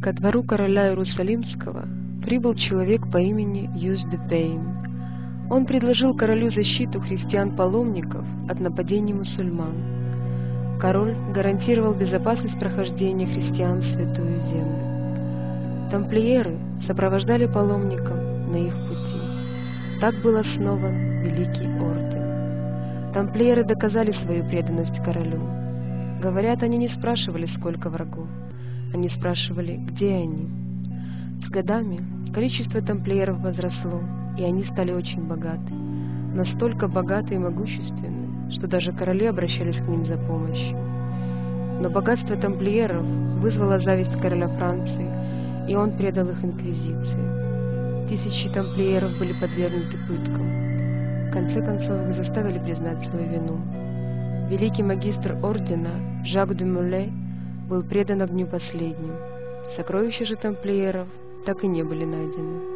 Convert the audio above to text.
Ко двору короля Иерусалимского прибыл человек по имени Юс де Пейн. Он предложил королю защиту христиан-паломников от нападений мусульман. Король гарантировал безопасность прохождения христиан в Святую Землю. Тамплиеры сопровождали паломников на их пути. Так был основан Великий Орден. Тамплиеры доказали свою преданность королю. Говорят, они не спрашивали, сколько врагов. Они спрашивали, где они. С годами количество тамплиеров возросло, и они стали очень богаты. Настолько богаты и могущественны, что даже короли обращались к ним за помощью. Но богатство тамплиеров вызвало зависть короля Франции, и он предал их инквизиции. Тысячи тамплиеров были подвергнуты пыткам. В конце концов их заставили признать свою вину. Великий магистр ордена Жак де Молay был предан огню последним. Сокровища же тамплиеров так и не были найдены.